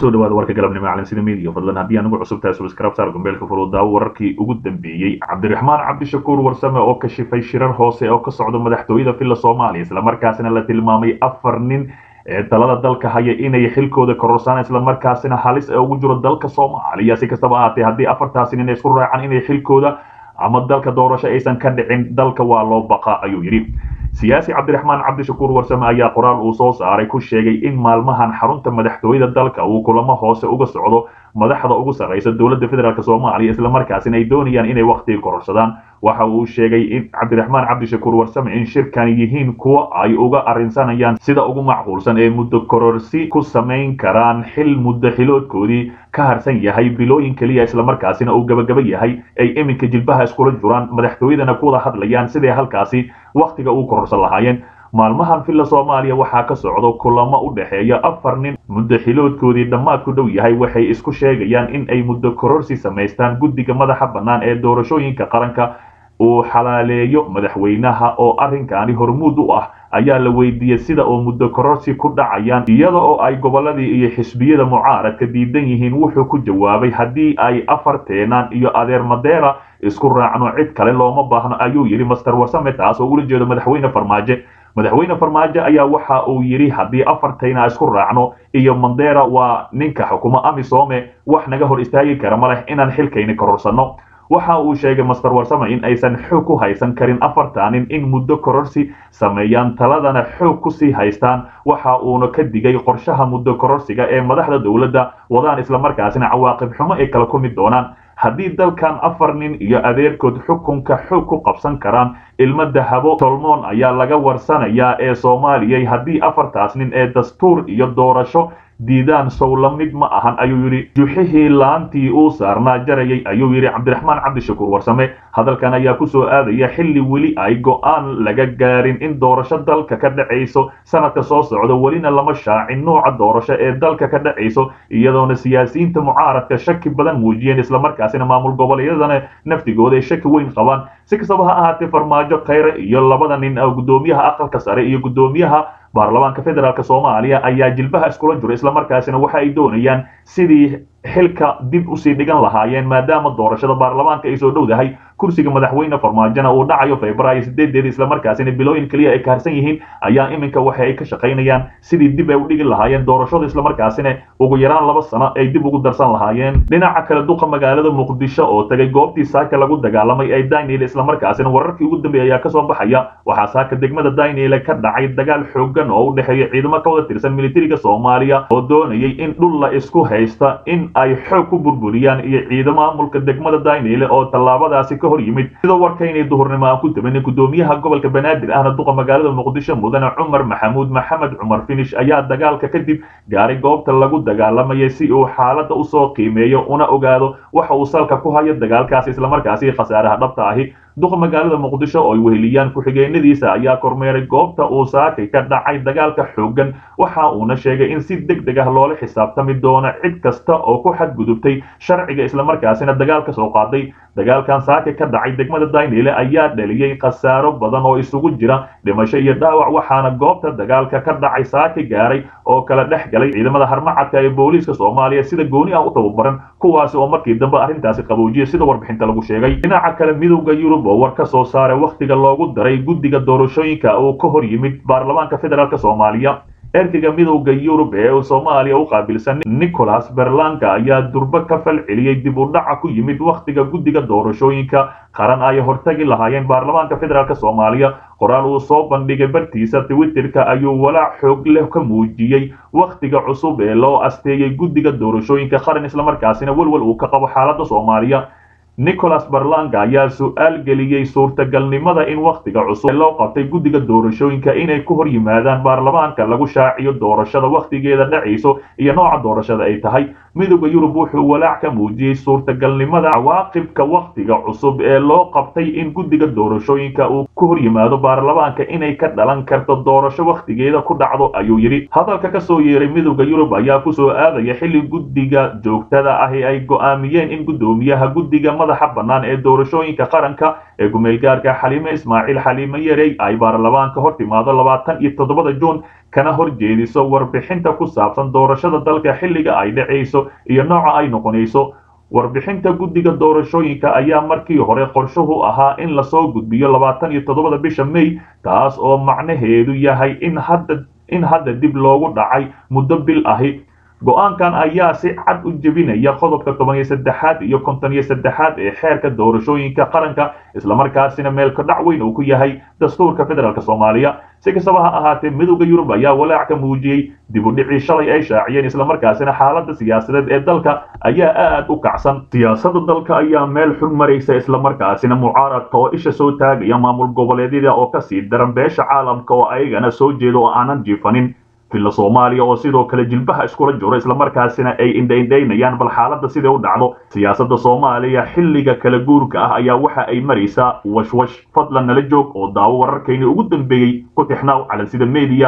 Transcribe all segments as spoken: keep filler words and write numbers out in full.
kusoo dhawaada warka galabnimo caalamsida media fadlan haddii anugu cusub tahay subscribe saar gombeelka furuudaa wararkii ugu dambeeyey cabdiraxmaan cabdishakuur warsame oo ka shifay shirar hoose oo ka socda madaxtooyada filla Soomaaliya isla markaasina la tilmaamay afar nin ee talada dalka haya inay xilkooda kororsan isla markaasina halis ay ugu jiro dalka Soomaaliya si kastaba ahaatee haddii afartaas nin ay isku raacaan inay xilkooda ama dalka doorasho aysan ka dhicin dalka waa loo baqa ayuu yiri siyaasi cabdiraxmaan cabdishakuur warsame ayaa qoraal uu soo saaray ku sheegay in maalmahan xarunta madaxtooyada dalka uu kulamo hoose uga socdo madaxda ugu sareysa dowladda federaalka Soomaaliya isla markaasina ay doonayaan inay waqti kororsadaan waxa uu sheegay in cabdiraxmaan cabdishakuur warsame in shirkan yihiin kuwa ay uga arinsanayaan sida ugu macquulsan ee muddo kororsi ku sameyn karaan xil muddo xiloodkoodii ka harsan yahay bilooyin kaliya isla markaasina uu gabagaba yahay ay iminka jilbaha iskula jiraan madaxtooyadana ku wada hadlayaan sidii halkaasi waqtiga uu kororsan lahaayeen maalmahan filla Soomaaliya waxaa ka socdo kulamo u dhaxeeya afar nin muddo xiloodkoodii dhamaad ku dhow yahay waxay isku sheegayaan in ay muddo kororsi sameystaan guddiga madaxa bannaan ee doorashooyinka qaranka uu xalaaleeyo madaxweynaha oo arrinkaani hormuud u ah ayaa la weydiiyay sida oo muddo kororsi ku dhacayaan iyada oo ay goboladii iyo xisbiyada mucaaradka diidan yihiin wuxuu ku jawaabay haddii ay afarteenan iyo adeer madeera isku raacno cid kale looma baahno ayuu yiri master warsame taas oo ula jeedo madaxweyne farmaajo madaxweyne farmaajo ayaa waxa uu yiri haddii afartayna isku raacno iyo Mandera waa ninka xukuma amisome wax naga hor istaagi kara ma leh inaan xilkayna kororsano waxa uu sheegay master warsame in aysan xoog ku haysan karin afartanin in muddo kororsi sameeyaan taladana xoog ku sii haystaan waxa uuna ka digay qorshaha muddo kororsiga ee madaxda dawladda wadaan isla markaasina cawaaqib xumo ay kala kulmi doonaan haddii dalkan afar nin iyo adeerkood xukunka xoog ku qabsan karaan ilma dahabo tolmoon ayaa laga warsanayaa ee Soomaaliya haddii afartaas nin ee dastuur iyo doorasho diidaan sow la mid ma ahan ayuu yiri juxihii laantii uu saarnaa jarayay ayuu yiri cabdiraxmaan cabdishakuur warsame hadalkan ayaa ku soo aadaya xilli weli ay go'aan laga gaarin in doorasho dalka ka dhacayso sanadka soo socda welina lama shaacin nooca doorasho ee dalka ka dhacayso iyadoona siyaasiyiinta mucaaradka shaki badan muujiyeen isla markaasina maamul goboleedyadana naftigooda ay shaki weyn qabaan si kastaba ha ahaatee farmaajo khayre iyo labada nin oo gudoomiyaha aqalka sare iyo gudoomiyaha baarlamaanka federaalka Soomaaliya ayaa jilbaha iskula jiro isla markaasina waxa ay doonayaan sidii xilka dib u sii dhigan lahaayeen maadaama doorashada baarlamaanka ay soo dhowdahay kursiga madaxweyne farmaajona uu dhacayo Febraayo sideedeed isla markaasina bilooyin kaliya ay ka harsan yihiin ayaa iminka waxa ay ka shaqaynayaan sidii dib ay u dhigi lahaayeen doorashada isla markaasina ugu yaraan laba sano ay dib ugu darsan lahaayeen dhinaca kale duqa magaalada Muqdisho oo tagay goobtii saaka lagu dagaalamay ay Daniel isla markaasina wararkii ugu dambeeyay ayaa ka soo baxaya waxa saaka degmada Daniel ka dhacay dagaal xooggan oo u dhaxeeya ciidamo ka wada tirsan militariga Soomaaliya oo doonayay in dhul la isku haysta in ay xoog ku burburiyaan iyo ciidamo maamulka degmada Daniel oo tallaabadaasi ka hor yimid sida warkaynay duhurnimo aan ku tabanay gudoomiyaha gobolka Banaadir ahna duqa magaalada Muqdisho mudane Cumar Maxamuud Maxamed Cumar Finish ayaa dagaalka kadib gaaray goobta lagu dagaalamay si uu xaaladda u soo qiimeeyo una ogaado waxa uu salka ku hayo dagaalkaas isla markaasii khasaaraha dhabta ahi duqa magaalada Muqdisho oo ay weheliyaan ku xigeenadiisa ayaa kormeeray goobta uu saakay ka dhacay dagaalka xooggan waxa uuna sheegay in si degdeg ah loola xisaabtami doono cid kasta oo ku xadgudubtay sharciga isla markaasina dagaalka soo qaaday dagaalkan saakay ka dhacay degmada Daniel ayaa dhaliyay khasaaro badan oo isugu jira dhimasho iyo dhaawac waxaana goobta dagaalka ka dhacay saakay gaaray oo kala dhex galay ciidamada harmacadka ee booliiska Soomaaliya sida gooni ah u tababaran kuwaas oo markii dambe arrintaasi qaboojiyay sida warbixinta lagu sheegay dhinaca kale midowga Yurub oo war ka soo saaray waqtiga loogu daray guddiga doorashooyinka oo ka hor yimid baarlamaanka federaalka Soomaaliya erkiga midowga Yurub ee Soomaaliya u qaabilsan Nicholas Berlanga ayaa durba ka fal celiyay dib u dhac ku yimid waqtiga guddiga doorashooyinka qaran ay hortagi lahaayeen baarlamaanka federaalka Soomaaliya qoraal uu soo bandhigay bartiisa Twitterka ayuu walaac xoog leh ka muujiyay waqtiga cusub ee loo asteeyay guddiga doorashooyinka qaran isla markaasina walwal uu ka qabo xaaladda Soomaaliya Nicholas Berlanga ayaa su'aal geliyay suurtagalnimada in waqtiga cusub loo qabtay guddiga doorashooyinka inay ku hor yimaadaan baarlamaanka lagu shaaciyo doorashada waqtigeeda dhacayso iyo nooca doorashada ay tahay midowga Yurub wuxuu walaac ka muujiyay suurtagalnimada cawaaqibka waqtiga cusub ee loo qabtay in guddiga doorashooyinka uu ku hor yimaado baarlamaanka inay ka dhalan karto doorasho waqtigeeda ku dhacdo ayuu yiri hadalka ka soo yeeray midowga Yurub ayaa ku soo aadaya xilli guddiga joogtada ah ay go'aamiyeen in gudoomiyaha guddiga madaxa bannaan ee doorashooyinka qaranka ee gumeelgaarka Xaliime Ismaaciil Xaliime Yarey ay baarlamaanka hor timaado labaatan iyo toddoba Juun kana horjeediso warbixinta ku saabsan doorashada dalka xilliga ay dhacayso iyo nooca ay noqonayso. warbixinta guddiga doorashooyinka ayaa markii hore qorshuhu ahaa in lasoo gudbiyo labaatan iyo toddobada bisha May, taas oo macnaheedu yahay in hadda in hadda dib loogu dhacay muddo bil ahi. go'aankan ayaa si cad u jebinaya qodobka toban iyo saddexaad iyo konton iyo saddexaad ee xeerka doorashooyinka qaranka, isla markaasina meel ka dhac weyn uu ku yahay dastuurka federaalka Soomaaliya. si kastaba ha ahaatee midowga Yurub ayaa walaac ka muujiyay dib u dhicii shalay ay shaaciyeen, isla markaasina xaaladda siyaasadeed ee dalka ayaa aad u kacsan. siyaasadda dalka ayaa meel xun maraysa, isla markaasina mucaaradka oo isha soo taagaya maamul goboleedyada oo ka sii daran beesha caalamka oo ayagana soo jeedo oo aanan jiifanin. filla Soomaaliya oo sidoo kale jilbaha iskula jiro, isla markaasina ay indhayndaynayaan bal xaaladda sida u dhacdo. siyaasadda Soomaaliya xilliga kala guurka ah ayaa waxa ay maraysaa washwash. fadlan nala joog oo daawo wararkayni ugu dambeeyay ku tixnaaw calansida media.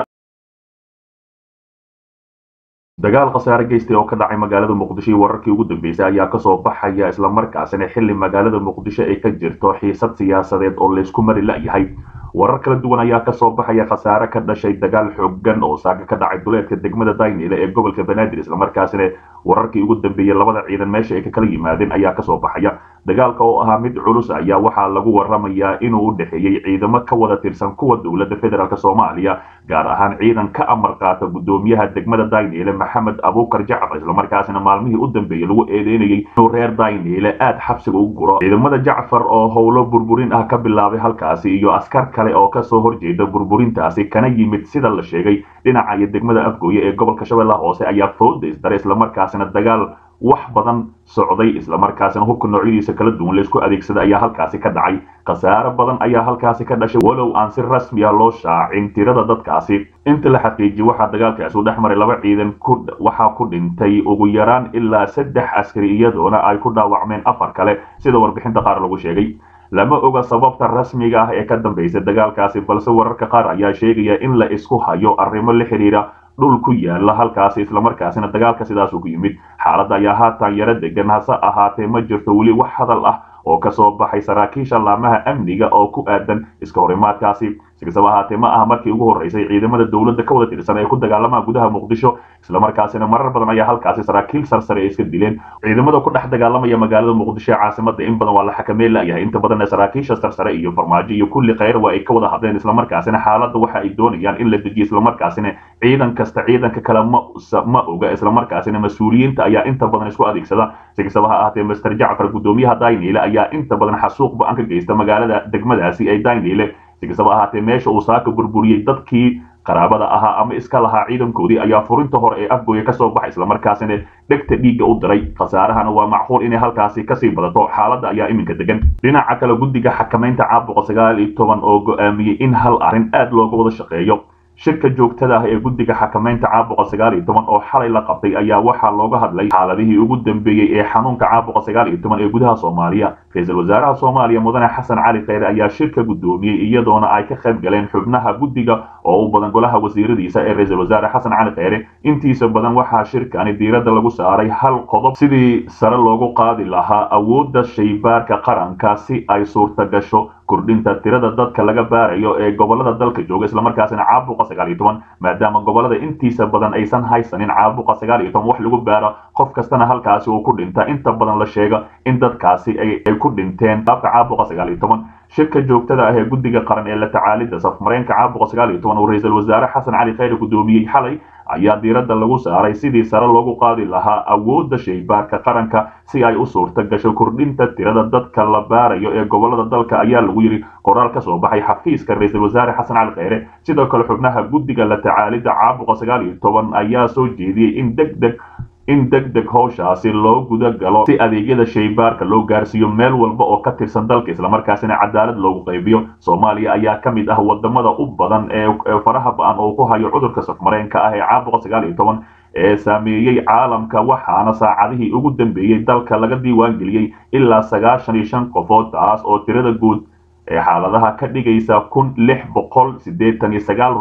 dagaal khasaare geystay oo ka dhacay magaalada Muqdisho wararkii ugu dambeysay ayaa ka soo baxaya, isla markaasina xilli magaalada Muqdisho ay ka jirto xiisad siyaasadeed oo la isku mari la'yahay. warar kala duwan ayaa ka soo baxaya khasaare ka dhashay dagaal xooggan oo saaga ka dhacay duleedka degmada Daynile ee gobolka Banaadir, isla markaasina wararkii ugu dambeeyay labada ciidan meesha ay ka kala yimaadeen ayaa ka soo baxaya. dagaalka oo ahaa mid culus ayaa waxaa lagu waramayaa inuu u dhaxeeyay ciidamo ka wada tirsan kuwa dowladda federaalka Soomaaliya, gaar ahaan ciidan ka amar qaata gudoomiyaha degmada Daynile Maxamed Abuukar Jacfar, isla markaasina maalmihii u dambeeyay lagu eedeynayay inuu reer Daynile aad xabsiga u guro. ciidamada Jacfar oo howlo burburin ah ka bilaabay halkaasi iyo askar kale oo ka soo horjeeda burburintaasi kana yimid sida la sheegay dhinaca iyo degmada Afgooye ee gobolka Shabeellaha Hoose ayaa fowda isdaray, isla markaasina dagaal wax badan socday, isla markaasina hubka noocyadiisa kala duwan la isku adeegsada ayaa halkaasi ka dhacay. khasaare badan ayaa halkaasi ka dhashay walow aan si rasmi ah loo shaacin tirada dadkaasi. inta la xaqiijiyay waxaa dagaalkaasi u dhex maray laba ciidan ku waxaa ku dhintay ugu yaraan ilaa saddex askari iyadoona ay ku dhaawacmeen afar kale sida warbixinta qaar lagu sheegay. lama oga sababta rasmiga ah ee ka dambaysa dagaalkaasi, balse wararka qaar ayaa sheegaya in la isku hayo arrimo la xiriira dhul ku yaala halkaasi, isla markaasina dagaalka sidaas ku yimid. xaaladda ayaa haatan yara degan, hase ahaatee ma jirto weli wax hadal ah oo ka soo baxay saraakiisha laamaha amniga oo ku aadan iska horimaadkaasi. si kastaba ahaatee ma aha markii ugu horeysay ciidamada dowladda ka wada tirsan ee ku dagaalamaa gudaha Muqdisho, isla markaasina marar badan ayaa halkaasi saraakiil sarsare ay iska dileen. ciidamada ku dhex dagaalamaya magaalada Muqdisho ee caasimadda in badan waa la xakameyn la'yahay, inta badan saraakiisha sarsare iyo farmaajo iyo kulli khayr waa ay ka wada hadleen, isla markaasina xaaladda waxa ay doonayaan in la dejiyo, isla markaasina ciidan kasta ciidanka kale ma ma oga, isla markaasina mas'uuliyiinta ayaa inta badan isku adeegsada. si kastaba ha ahaatee Mister Jacfar gudoomiyaha Daynile ayaa inta badan xasuuq ba'an ka geysta magaalada degmadaasi ay Daynile. si kastaba ahaatee meesha uu saaka burburiyay dadkii qaraabada ahaa ama iska lahaa ciidankoodii ayaa furinta hore ee Afgooye ka soo baxay, isla markaasina dhegta dhiigga u diray. khasaarahana waa macquul inay halkaasi kasii badato. xaaladda ayaa iminka degan. dhinaca kale guddiga xakamaynta caabuqa sagaal iyo toban oo go'aamiyey in hal arrin aad looga wada shaqeeyo. shirka joogtada ah ee guddiga xakamaynta caabuqa sagaal iyo toban oo xalay la qabtay ayaa waxaa looga hadlay xaaladihii ugu dambeeyay ee xanuunka caabuqa sagaal iyo toban ee gudaha Soomaaliya. ra'iisul wasaaraha Soomaaliya Mudane Xasan Cali Khayre ayaa shirka gudoomiyay iyadoona ay ka qayb galeen xubnaha guddiga oo u badan golaha wasiiradiisa ee ra'iisul wasaare Xasan Cali Khayre. intiisa badan waxaa shirkani diiradda lagu saaray hal qodob: sidii sare loogu qaadi lahaa awoodda shaybaarka qaranka si ay suurta gasho kordhinta tirada dadka laga baarayo ee gobolada dalka jooga, isla markaasina caabuqa sagaal iyo toban maadaama gobolada intiisa badan aysan haysanin caabuqa sagaal iyo toban wax lagu baaro, qof kastana halkaasi uu ku dhinta. inta badan la sheega in dadkaasi ay ay ku dhinteen qaabka caabuqa sagaal iyo toban. shirka joogtada ah ee guddiga qaran ee la tacaalida safmareenka caabuqa sagaal iyo toban oo ra'iisul wasaare Xasan Cali Khayre gudoomiyay xalay ayaa diiradda lagu saaray sidii sare loogu qaadi lahaa awoodda shaybaarka qaranka si ay u suurta gasho kordhinta tirada dadka la baarayo ee gobolada dalka, ayaa lagu yiri qoraal ka soo baxay xafiiska ra'iisul wasaare Xasan Cali Khayre. sidoo kale xubnaha guddiga la tacaalida caabuqa sagaal iyo toban ayaa soo jeediyay in degdeg in degdeg howshaasi loo guda galo si adeegyada shaybaarka loo gaarsiiyo meel walba oo ka tirsan dalka, isla markaasina cadaalad loogu qaybiyo. Soomaaliya ayaa ka mid ah wadamada u badan ee faraha ba'an oo ku hayo cudurka safmareenka ah ee caabuqa sagaal iyo toban ee saameeyay caalamka, waxaana saacadihii ugu dambeeyay dalka laga diiwaan geliyay ilaa sagaashan iyo shan qofood, taas oo tirada guud ee xaaladaha ka dhigaysa kun lix boqol siddeetan iyo sagaal ruux.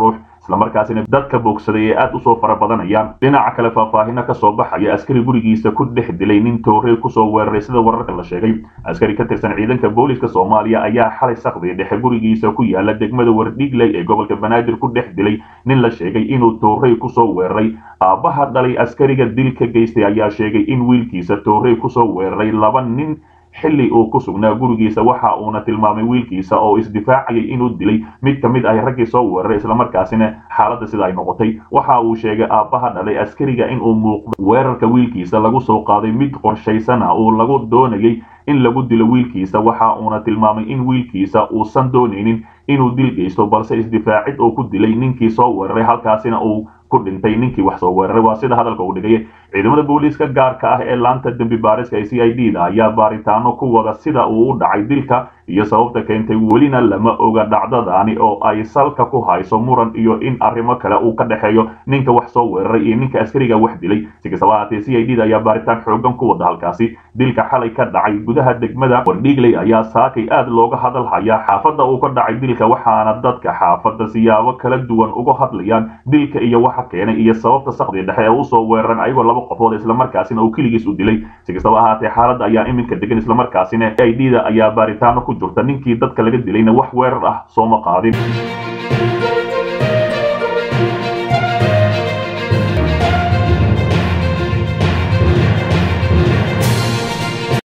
isla markaasina dadka boogsaday ee aad u soo fara badanayaan dhinaca kale faahfaahina ka soo baxaya askari gurigiisa ku dhex dilay nin toorey ku soo weeraray sida wararka la sheegay askari ka tirsan ciidanka booliska Soomaaliya ayaa xalay saqdi dhexe gurigiisa ku yaala degmada Wardhiigley ee gobolka Banaadir ku dhex dilay nin la sheegay inuu toorey ku soo weeraray aabaha dhalay askariga dilka geystay ayaa sheegay in wiilkiisa toorey ku soo weeraray laba nin xilli uu ku sugnaa gurigiisa waxa uuna tilmaamay wiilkiisa oo isdifaacayay inuu dilay mid ka mid ah raggii soo weeraray isla markaasina xaaladda sida ay noqotay waxa uu sheegay aabaha dhalay askariga in uu muuqdo weerarka wiilkiisa lagu soo qaaday mid qorshaysan ah oo lagu doonayay in lagu dilo wiilkiisa waxa uuna tilmaamay in wiilkiisa uusan doonaynin inuu dil geysto balse isdifaacid oo ku dilay ninkii soo weeraray halkaasina uu ku dhintay ninkii wax soo weeraray waa sida hadalka uu dhigay ciidamada booliska gaarka ah ee laanta dambi baariska ee C I D da ayaa baaritaano ku wada sida uu u dhacay dilka iyo sababta keentay welina lama oga dhacdadaani oo ay salka ku hayso muran iyo in arrimo kale uu ka dhaxeeyo ninka wax soo weeraray iyo ninka askariga wax dilay si kastaba haatee C I D da ayaa baaritaan xoogan ku wada halkaasi dilka xalay ka dhacay gudaha degmada Wardhiigley ayaa saakay aad looga hadal hayaa xaafadda uu ka dhacay dilka waxaana dadka xaafadda siyaabo kala duwan uga hadlayaan dilka iyo waxa keenay iyo sababta saqdi dhexe ee uu soo weeraran ayagoo laba qofood isla markaasina uu kaligiis u dilay si kastaba haatee xaaladda ayaa iminka degan isla markaasina C I D da ayaa baaritaano ku jirta ninkii dadka laga dilayna wax weerar ah soo ma qaadin